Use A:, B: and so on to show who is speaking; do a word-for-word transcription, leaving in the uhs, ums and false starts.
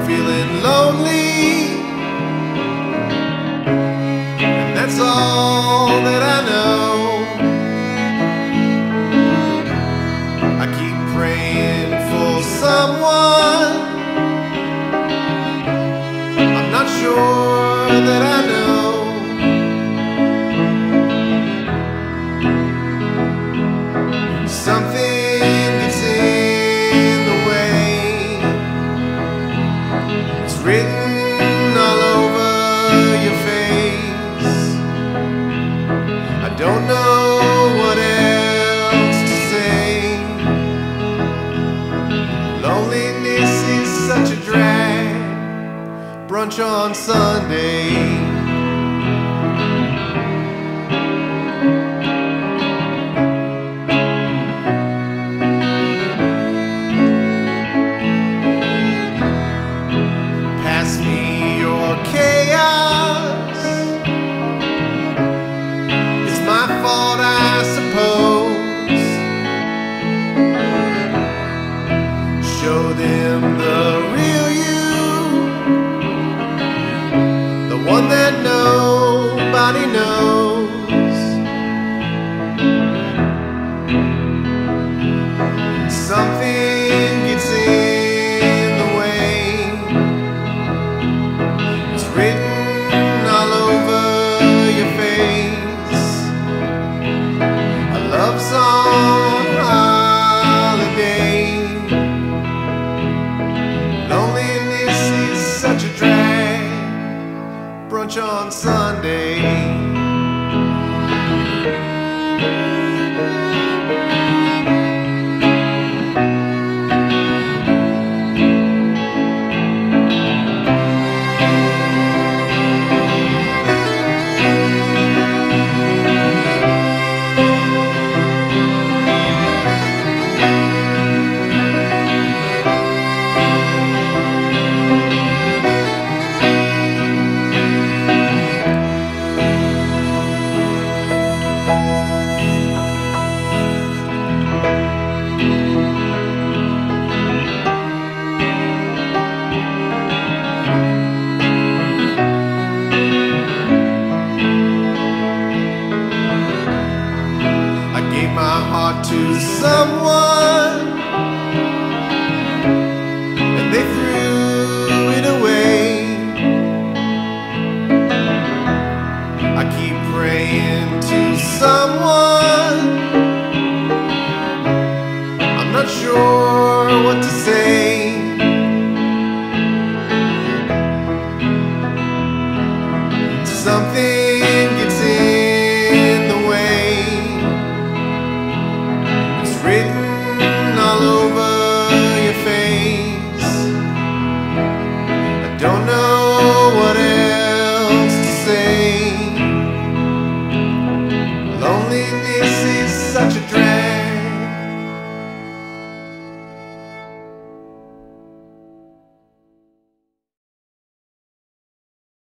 A: feeling lonely, and that's all that I know. I keep praying for someone. I'm not sure that I know. Something gets in the way. It's written all over your face. I don't know what else to say. Loneliness is such a drag. Brunch on Sunday. Pass me your chaos. It's my fault, I suppose. Show them the real you, the one that nobody knows. Something gets in the way. It's written all over your face. A love song holiday. Loneliness is such a drag. Brunch on Sunday. My heart to someone, and they threw it away. I keep praying to someone. I'm not sure what to say.